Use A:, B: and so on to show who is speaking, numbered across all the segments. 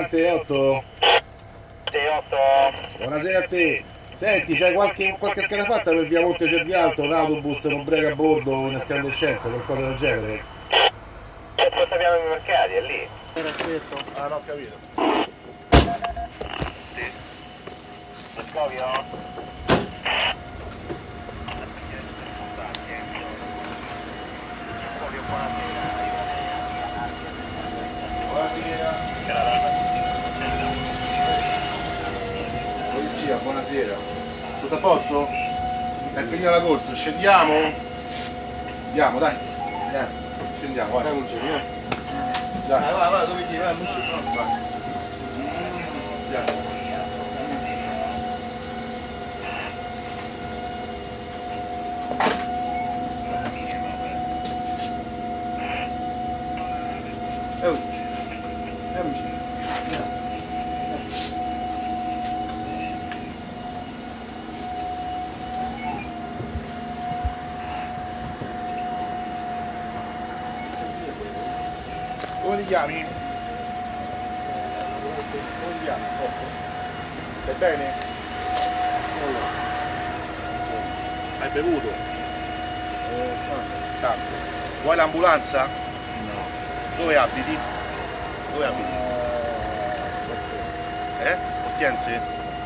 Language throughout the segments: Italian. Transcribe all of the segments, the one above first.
A: 48.
B: 8.
A: Buonasera a te. Senti, c'hai qualche scheda fatta per via Monte Cervialto, un autobus, un break a bordo, in escandescenza, qualcosa del genere?
B: Lo sappiamo i mercati, è lì.
A: Era detto. Ah, no, ho capito.
B: Sì. Lo scovio?
A: Buonasera. Polizia, buonasera. Tutto a posto? È finita la corsa, scendiamo? Andiamo, dai. Scendiamo, vai.
C: Non c'è niente.
A: Dai.
C: Vai, dove ti vai? Non c'è niente.
A: Vai. Andiamo. Come ti chiami? Come ti chiami? Stai bene? Hai bevuto? Tanto. Vuoi l'ambulanza?
C: No.
A: Dove abiti? Dove abiti? Ostiense?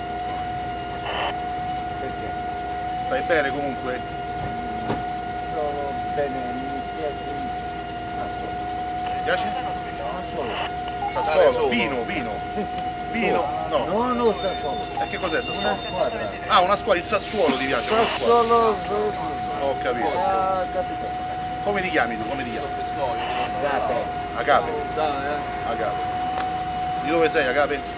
C: Perché?
A: Stai bene comunque?
C: Solo bene, mi piace Sassuolo.
A: Ti piace?
C: Sassuolo.
A: Sassuolo, vino. Vino? No.
C: No, Sassuolo.
A: E che cos'è Sassuolo?
C: Una squadra.
A: Ah, una squadra, il Sassuolo ti piace? Una squadra.
C: Sassuolo.
A: Ho capito.
C: Capito.
A: Come ti chiami tu? Come ti chiami?
C: Gape.
A: Agape. Agape. Di dove sei Agape?
C: Mi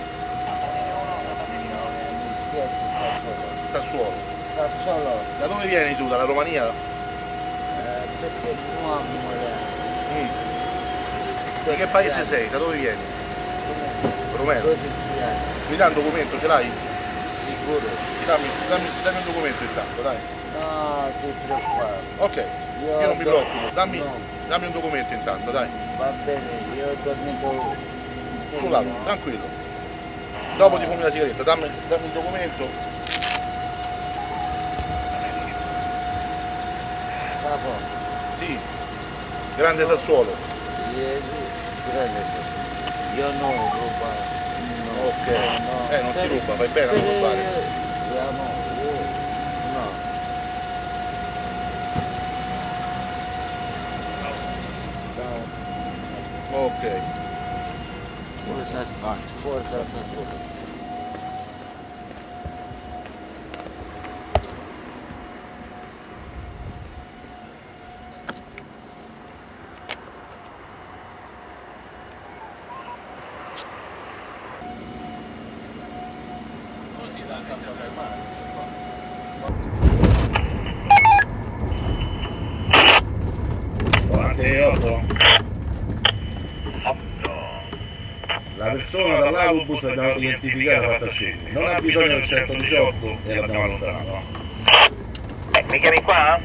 C: piace Sassuolo.
A: Sassuolo.
C: Sassuolo.
A: Da dove vieni tu? Dalla Romania?
C: Perché non amore.
A: Di che paese sei? Da dove vieni? Romeno.
C: 12 anni.
A: Mi dai un documento, ce l'hai?
C: Sicuro.
A: Dammi un documento intanto, dai.
C: No, ti preoccupare.
A: Ok, io non mi preoccupo, dammi
C: No,
A: un documento intanto, dai.
C: va bene, io ho dormito
A: Sul lato, tranquillo. Dopo ti fumi la sigaretta, dammi il documento.
C: Capo,
A: Sì, grande Sassuolo.
C: grande Sassuolo. Io non rubo. No,
A: Ok,
C: no.
A: non si ruba, fai bene a non rubare.
C: No.
A: Ok.
C: Forza Sassuolo.
A: La persona dall'autobus l'abbiamo identificata e fatta scendere. Non ha bisogno del 118 e l'abbiamo allontanato.
B: Mi chiami qua?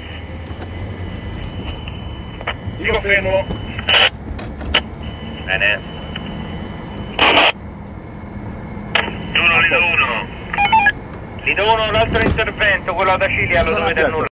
A: Ti confermo.
B: Bene. Lido 1, l'altro intervento, quello da Cilia lo dovete annullare.